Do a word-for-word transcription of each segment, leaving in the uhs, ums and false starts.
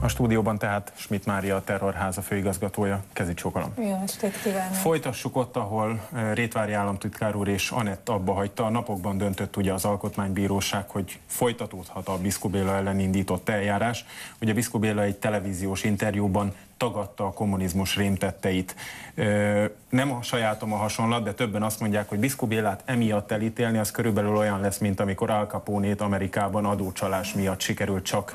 stúdióban tehát Schmidt Mária, a Terrorháza főigazgatója. Kezi csókolom. Jó estét kívánok! Folytassuk ott, ahol Rétvári államtitkár úr és Anett abba hagyta. A napokban döntött ugye az Alkotmánybíróság, hogy folytatódhat a Biszko Béla ellen indított eljárás. Ugye Biszko Béla egy televíziós interjúban tagadta a kommunizmus rémtetteit. Nem a sajátom a hasonlat, de többen azt mondják, hogy Biszko Bélát emiatt elítélni, az körülbelül olyan lesz, mint amikor Al Capone-t Amerikában adócsalás miatt sikerült csak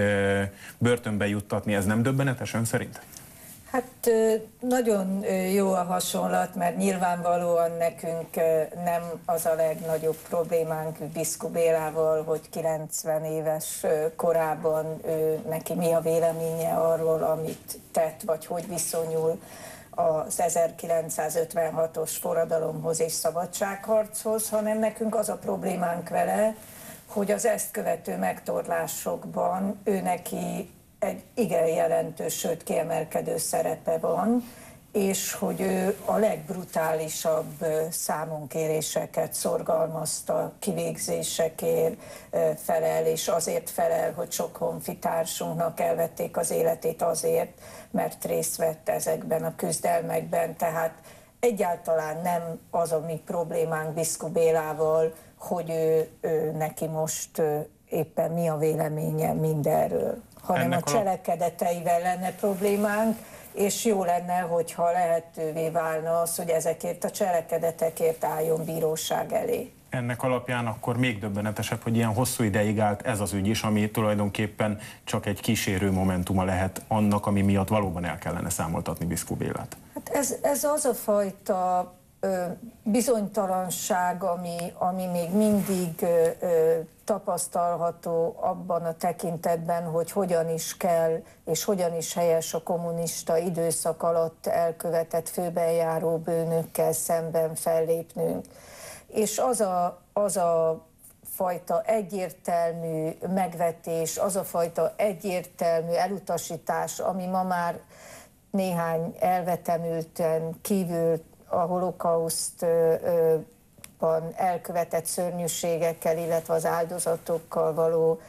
börtönbe juttatni. Ez nem döbbenetes ön szerint? Hát nagyon jó a hasonlat, mert nyilvánvalóan nekünk nem az a legnagyobb problémánk Biszko Bélával, hogy kilencven éves korában neki mi a véleménye arról, amit tett, vagy hogy viszonyul az ezerkilencszázötvenhatos forradalomhoz és szabadságharchoz, hanem nekünk az a problémánk vele, hogy az ezt követő megtorlásokban ő neki egy igen jelentős, sőt kiemelkedő szerepe van, és hogy ő a legbrutálisabb számonkéréseket szorgalmazta, kivégzésekért felel, és azért felel, hogy sok honfitársunknak elvették az életét azért, mert részt vett ezekben a küzdelmekben. Tehát egyáltalán nem az a mi problémánk Biszko Bélával, hogy ő, ő neki most éppen mi a véleménye mindenről, hanem ennek a cselekedeteivel lenne problémánk, és jó lenne, hogyha lehetővé válna az, hogy ezekért a cselekedetekért álljon bíróság elé. Ennek alapján akkor még döbbenetesebb, hogy ilyen hosszú ideig állt ez az ügy is, ami tulajdonképpen csak egy kísérő momentuma lehet annak, ami miatt valóban el kellene számoltatni Biszko Bélát. Hát ez, ez az a fajta ö, bizonytalanság, ami, ami még mindig ö, ö, tapasztalható abban a tekintetben, hogy hogyan is kell és hogyan is helyes a kommunista időszak alatt elkövetett főbenjáró bűnökkel szemben fellépnünk. És az a, az a fajta egyértelmű megvetés, az a fajta egyértelmű elutasítás, ami ma már néhány elvetemülten kívül a holokausztban elkövetett szörnyűségekkel, illetve az áldozatokkal való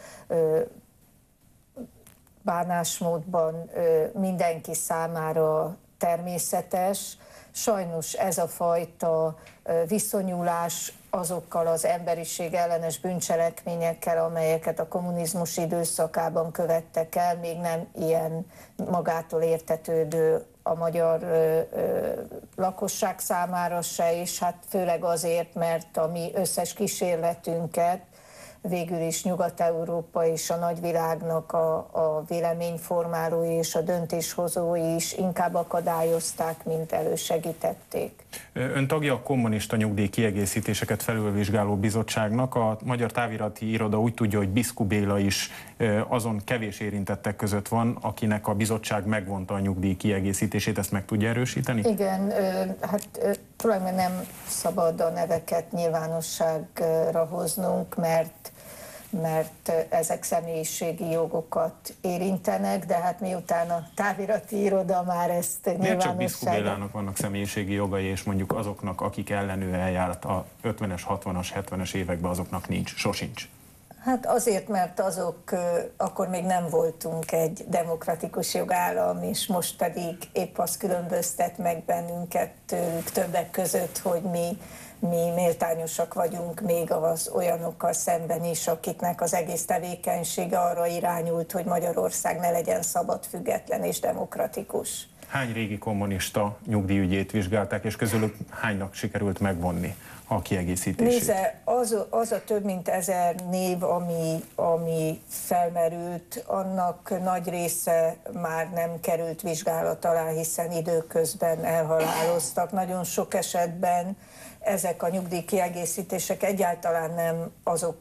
bánásmódban mindenki számára természetes. Sajnos ez a fajta viszonyulás azokkal az emberiség ellenes bűncselekményekkel, amelyeket a kommunizmus időszakában követtek el, még nem ilyen magától értetődő a magyar ö, ö, lakosság számára se, és hát főleg azért, mert a mi összes kísérletünket végül is Nyugat-Európa és a nagyvilágnak a, a véleményformálói és a döntéshozói is inkább akadályozták, mint elősegítették. Ön tagja a Kommunista Nyugdíj Kiegészítéseket Felülvizsgáló Bizottságnak. A Magyar Távirati Iroda úgy tudja, hogy Biszko Béla is azon kevés érintettek között van, akinek a bizottság megvonta a nyugdíj kiegészítését. Ezt meg tudja erősíteni? Igen, hát tulajdonképpen nem szabad a neveket nyilvánosságra hoznunk, mert mert ezek személyiségi jogokat érintenek, de hát miután a távirati iroda már ezt nyilvánosságra... Miért csak Biszko Bélának vannak személyiségi jogai, és mondjuk azoknak, akik ellen ő eljárt a ötvenes, hatvanas, hetvenes években, azoknak nincs, sosincs? Hát azért, mert azok, akkor még nem voltunk egy demokratikus jogállam, és most pedig épp az különböztet meg bennünket tőlük többek között, hogy mi mi méltányosak vagyunk még az olyanokkal szemben is, akiknek az egész tevékenysége arra irányult, hogy Magyarország ne legyen szabad, független és demokratikus. Hány régi kommunista nyugdíjügyét vizsgálták, és közülük hánynak sikerült megvonni a kiegészítését? Nézze, az, az a több mint ezer név, ami, ami felmerült, annak nagy része már nem került vizsgálat alá, hiszen időközben elhaláloztak. Nagyon sok esetben ezek a nyugdíjkiegészítések egyáltalán nem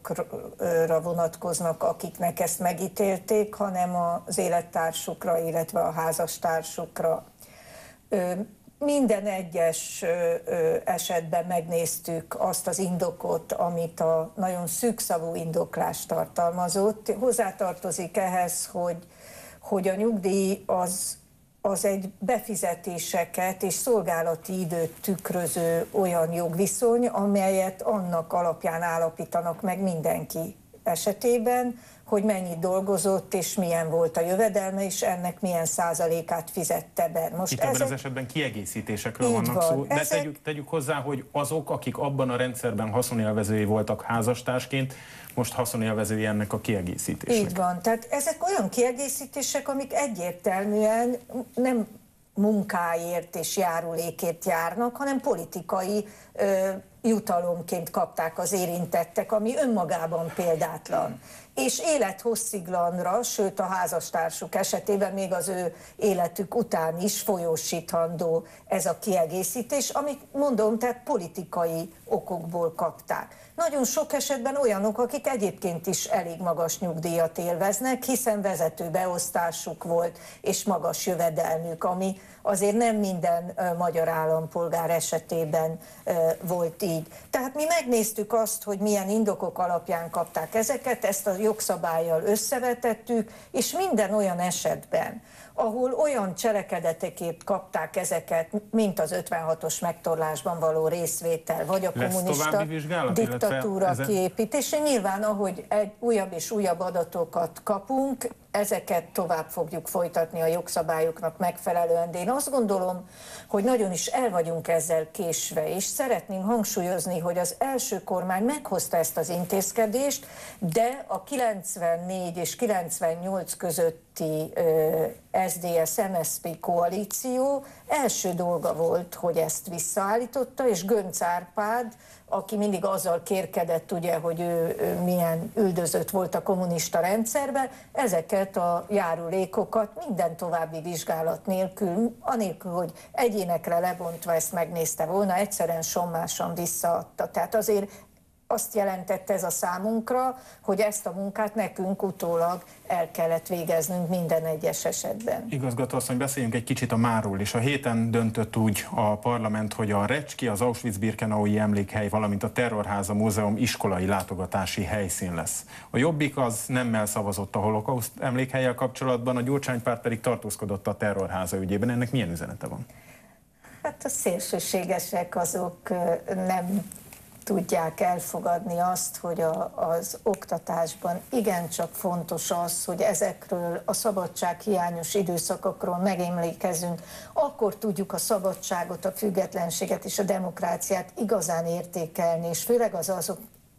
azokra vonatkoznak, akiknek ezt megítélték, hanem az élettársukra, illetve a házastársukra. Minden egyes esetben megnéztük azt az indokot, amit a nagyon szűkszavú indoklás tartalmazott. Hozzátartozik ehhez, hogy, hogy a nyugdíj az az egy befizetéseket és szolgálati időt tükröző olyan jogviszony, amelyet annak alapján állapítanak meg mindenki esetében, hogy mennyit dolgozott és milyen volt a jövedelme, és ennek milyen százalékát fizette be. Most itt ezek... ebben az esetben kiegészítésekről így vannak van. szó, de ezek... tegyük, tegyük hozzá, hogy azok, akik abban a rendszerben haszonélvezői voltak házastársként, most haszonélvezői ennek a kiegészítésnek. Így van, tehát ezek olyan kiegészítések, amik egyértelműen nem munkáért és járulékért járnak, hanem politikai ö, jutalomként kapták az érintettek, ami önmagában példátlan. És élethossziglanra, sőt a házastársuk esetében még az ő életük után is folyósítandó ez a kiegészítés, amit mondom, tehát politikai okokból kapták. Nagyon sok esetben olyanok, akik egyébként is elég magas nyugdíjat élveznek, hiszen vezető beosztásuk volt és magas jövedelmük, ami azért nem minden uh, magyar állampolgár esetében uh, volt így. Tehát mi megnéztük azt, hogy milyen indokok alapján kapták ezeket, ezt a jogszabállyal összevetettük, és minden olyan esetben, ahol olyan cselekedetekért kapták ezeket, mint az ötvenhatos megtorlásban való részvétel, vagy a Lesz kommunista vizsgálat, diktatúra ezen... kiépítése. Nyilván, ahogy egy újabb és újabb adatokat kapunk, ezeket tovább fogjuk folytatni a jogszabályoknak megfelelően, de én azt gondolom, hogy nagyon is el vagyunk ezzel késve, és szeretném hangsúlyozni, hogy az első kormány meghozta ezt az intézkedést, de a kilencvennégy és kilencvennyolc közötti es zé dé es em es zé pé koalíció első dolga volt, hogy ezt visszaállította, és Göncz Árpád, aki mindig azzal kérkedett, ugye, hogy ő, ő milyen üldözött volt a kommunista rendszerben, ezeket a járulékokat minden további vizsgálat nélkül, anélkül, hogy egyénekre lebontva ezt megnézte volna, egyszerűen sommásan visszaadta. Tehát azért azt jelentette ez a számunkra, hogy ezt a munkát nekünk utólag el kellett végeznünk minden egyes esetben. Igazgató asszony, beszéljünk egy kicsit a máról is. A héten döntött úgy a parlament, hogy a Recski, az Auschwitz-Birkenaui emlékhely, valamint a Terrorháza Múzeum iskolai látogatási helyszín lesz. A Jobbik az nemmel szavazott a holokauszt emlékhellyel kapcsolatban, a Gyurcsánypárt pedig tartózkodott a Terrorháza ügyében. Ennek milyen üzenete van? Hát a szélsőségesek azok nem tudják elfogadni azt, hogy a, az oktatásban igencsak fontos az, hogy ezekről a szabadsághiányos időszakokról megemlékezünk, akkor tudjuk a szabadságot, a függetlenséget és a demokráciát igazán értékelni, és főleg az azok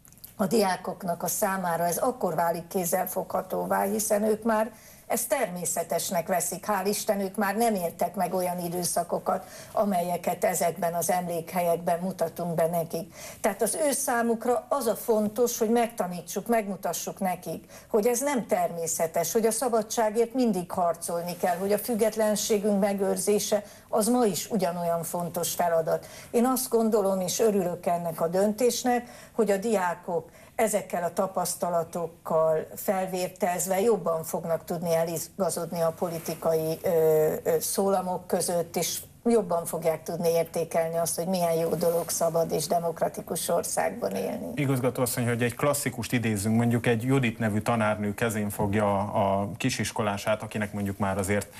a diákoknak a számára ez akkor válik kézzelfoghatóvá, hiszen ők már ezt természetesnek veszik. Hál' Isten, ők már nem éltek meg olyan időszakokat, amelyeket ezekben az emlékhelyekben mutatunk be nekik. Tehát az ő számukra az a fontos, hogy megtanítsuk, megmutassuk nekik, hogy ez nem természetes, hogy a szabadságért mindig harcolni kell, hogy a függetlenségünk megőrzése az ma is ugyanolyan fontos feladat. Én azt gondolom, és örülök ennek a döntésnek, hogy a diákok ezekkel a tapasztalatokkal felvértezve jobban fognak tudni eligazodni a politikai ö, ö, szólamok között, és jobban fogják tudni értékelni azt, hogy milyen jó dolog szabad és demokratikus országban élni. Igazgató asszony, hogy egy klasszikust idézzünk, mondjuk egy Judit nevű tanárnő kezén fogja a kisiskolását, akinek mondjuk már azért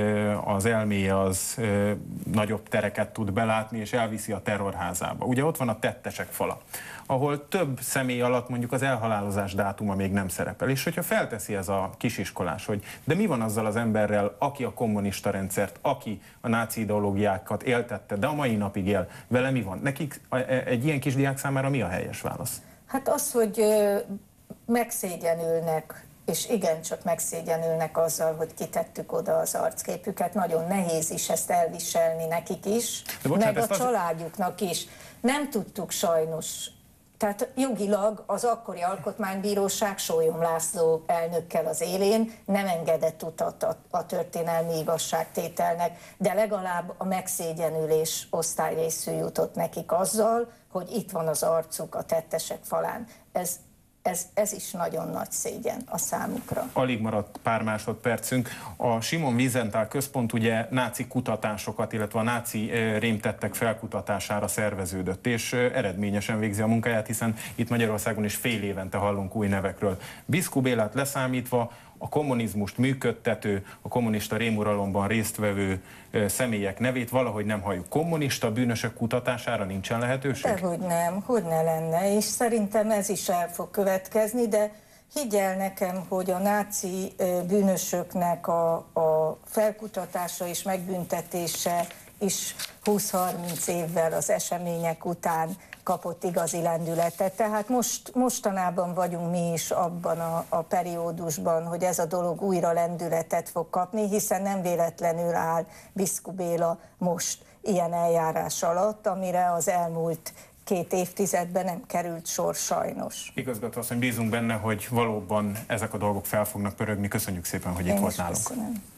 az elméje az nagyobb tereket tud belátni, és elviszi a terrorházába. Ugye ott van a tettesek fala, ahol több személy alatt mondjuk az elhalálozás dátuma még nem szerepel. És hogyha felteszi ez a kisiskolás, hogy de mi van azzal az emberrel, aki a kommunista rendszert, aki a náci ideológiákat éltette, de a mai napig él, vele mi van? Nekik egy ilyen kisdiák számára mi a helyes válasz? Hát az, hogy megszégyenülnek, és igencsak megszégyenülnek azzal, hogy kitettük oda az arcképüket. Nagyon nehéz is ezt elviselni nekik is, bocsánat, meg a családjuknak is. Nem tudtuk sajnos. Tehát jogilag az akkori alkotmánybíróság Sólyom László elnökkel az élén nem engedett utat a, a történelmi igazságtételnek, de legalább a megszégyenülés osztályrészű jutott nekik azzal, hogy itt van az arcuk a tettesek falán. Ez Ez, ez is nagyon nagy szégyen a számukra. Alig maradt pár másodpercünk. A Simon Wiesenthal Központ ugye náci kutatásokat, illetve a náci rémtettek felkutatására szerveződött, és eredményesen végzi a munkáját, hiszen itt Magyarországon is fél évente hallunk új nevekről. Biszku Bélát leszámítva a kommunizmust működtető, a kommunista rémuralomban résztvevő személyek nevét valahogy nem halljuk. Kommunista bűnösök kutatására nincsen lehetőség? Dehogy nem, hogy ne lenne, és szerintem ez is el fog következni, de Higgyel nekem, hogy a náci bűnösöknek a, a felkutatása és megbüntetése is húsz-harminc évvel az események után kapott igazi lendületet. Tehát most, mostanában vagyunk mi is abban a, a periódusban, hogy ez a dolog újra lendületet fog kapni, hiszen nem véletlenül áll Biskup Béla most ilyen eljárás alatt, amire az elmúlt két évtizedben nem került sor sajnos. Igazgató asszony, bízunk benne, hogy valóban ezek a dolgok fel fognak pörögni. Köszönjük szépen, hogy Én itt volt is nálunk. köszönöm.